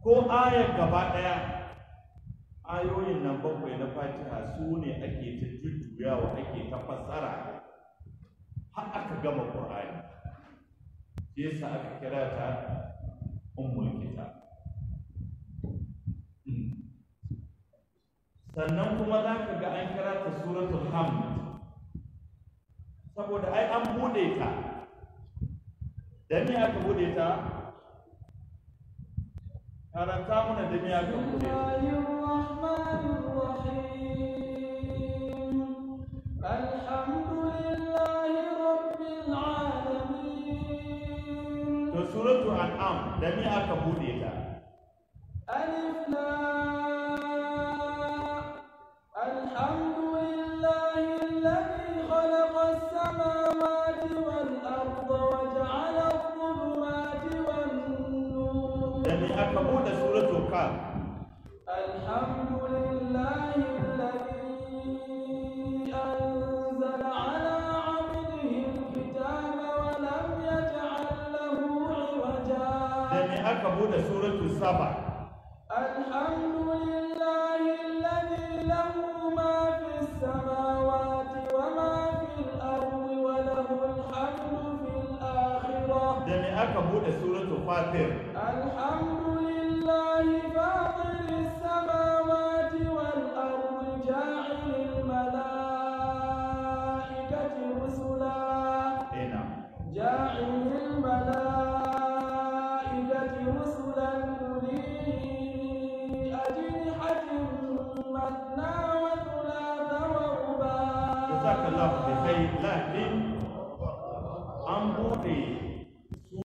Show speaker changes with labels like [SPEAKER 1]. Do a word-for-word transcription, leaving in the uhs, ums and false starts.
[SPEAKER 1] ko ayar gaba ɗaya ayoyin nan bakwai na fatiha su ne ake ta jujjuyawa ake ta fassara har aka gama ƙur'ani yasa aka kira ta ummul kitab. Sannan kuma za ka ga an kira ta suratul hamd saboda ai an bude ta da me aka bude ta karanta mana da me aka bude ta to suratul an'am da me aka bude ta
[SPEAKER 2] alif lam alhamdulillahi alladhi khalaqa as-samawati wal arda wa ja'ala adh-dhulumati wan nur.
[SPEAKER 1] da me aka bude suratul kaf
[SPEAKER 2] alhamdulillahi alladhi anzala ala 'abdihi al-kitaba wa lam yaj'al lahu 'iwaja.
[SPEAKER 1] da me aka bude suratul saba
[SPEAKER 2] alhamdulillahi alladhi lahu ma fis samawati wa ma fil ardi wa lahu al-hamdu fil akhirah.
[SPEAKER 1] da me aka bude suratul fatir
[SPEAKER 2] alhamdulillahi fatiris samawati